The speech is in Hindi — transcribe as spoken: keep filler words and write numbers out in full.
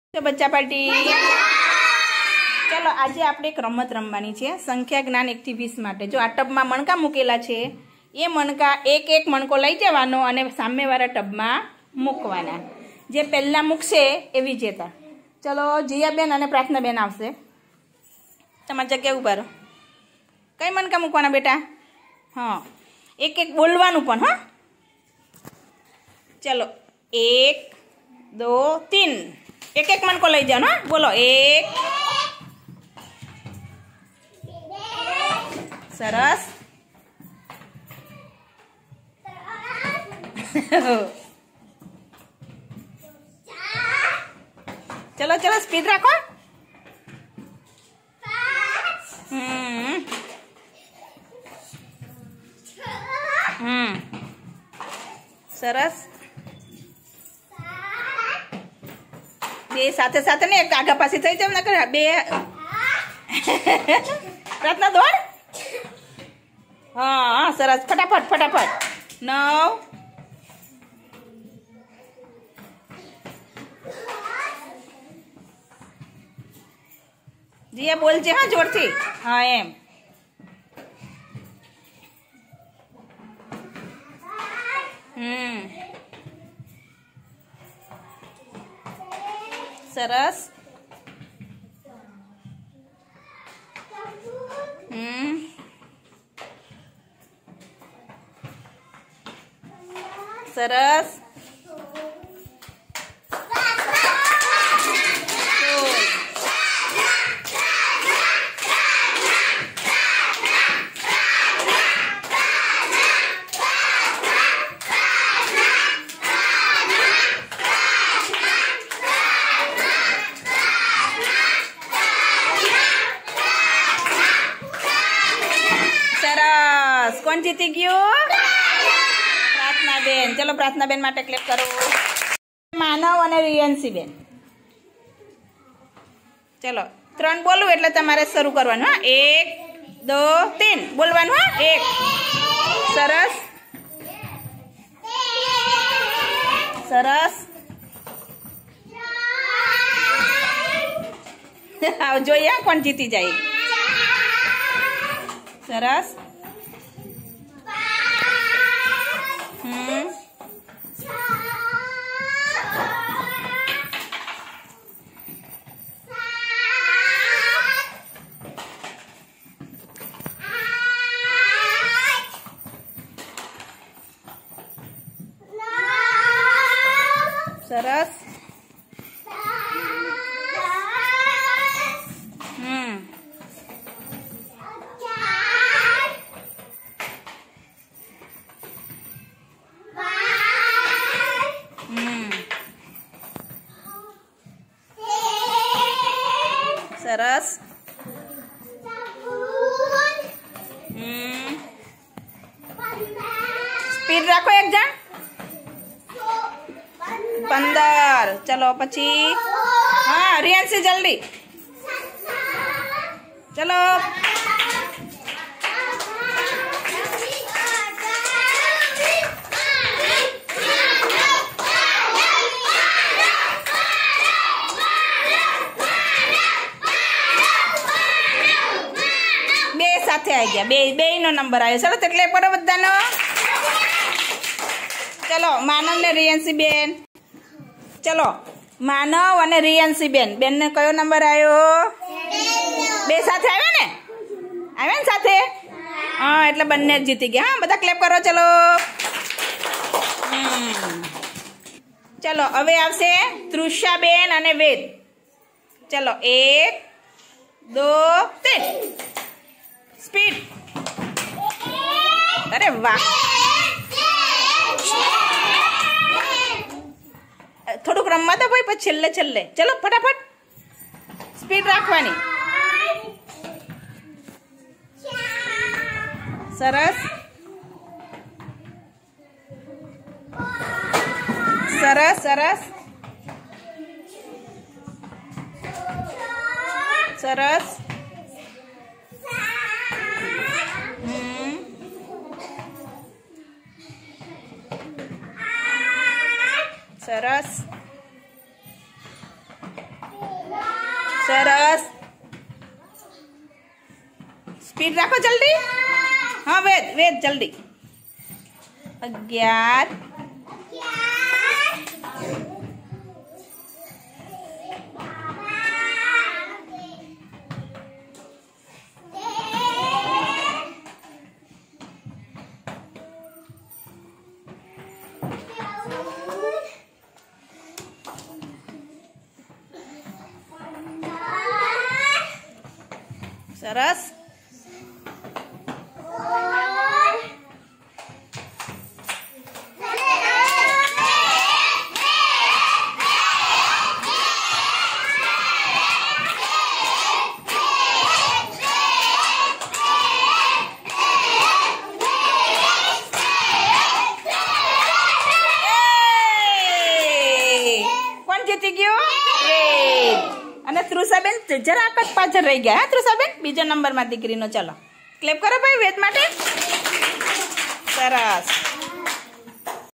तो बच्चा पार्टी चलो आज आप एक रमत रमवानी छे संख्या ज्ञान एक थी वीस माटे। जो आ टबमां मणका मूकेला छे ए मणका एक एक मणको लई जवानो अने सामेवाळा टबमां मूकवाना। जे पहेला मूकशे ए विजेता। चलो जियाबेन अने प्रार्थनाबेन आवशे। तमारी जग्याए उभा रहो। कई मणका मूकवाना बेटा? हाँ एक एक बोलवानुं पण। हाँ चलो एक दो तीन एक एक मणको लई जाओ ना। बोलो एक सरस चलो चलो स्पीड रखो। हम्म हम्म सरस बे साथे साथे ने एक आगा पासी थई जाव नकर बे प्रार्थना दौड़। हाँ सरस फटाफट फटाफट नौ जिया बोल जे। हाँ जोर थी। हाँ एम हम्म सरस हम्म सरस कौन जीती गयो? प्रार्थना बेन। चलो प्रार्थना बेन माटे क्लेप करो। मानव अने रियंसी बेन। चलो त्रण बोलू एटले तमारे शुरू करवानुं। हाँ एक दो तीन बोलवानुं। हाँ एक सरस सरस जोईए कोण जीती जाए। सरस सरस हम्म हम्म सरस हम्म स्पीड रखो एक जन पंदर। चलो पची हाँ रियांसी जल्दी चलो बे साथे आई गया। बे बे नो नंबर आयो। चलो तेटले करो बधानो। चलो मानव ने रियांसी बेन। चलो मानव अने रियांसी बेन बेन ने कयो नंबर आयो? बे साथे आव्या ने? आव्या ने साथे? हाँ एटले बंने जीती गया। हाँ बधा क्लेप करो। चलो हम्म चलो हवे आवशे तृषा बेन अने वेद। चलो एक दो तीन स्पीड। अरे वाह थोड़ुक रमवा दो भाई पछी छेल्ले छेल्ले। चलो फटाफट स्पीड राखवानी। सरस सरस सरस सरस हम्म सरस સરસ. સ્પીડ રાખો જલ્દી. હા વેદ વેદ જલ્દી. અગિયાર. સરસ. કોણ જીતી ગયું? વેદ. અને તૃષાબેન જરાક જ પાછળ રહી ગયા. હા તૃષાબેન, બીજા નંબરમાં દીકરીનો. ચલો ક્લેપ કરો ભાઈ વેદ માટે. સરસ.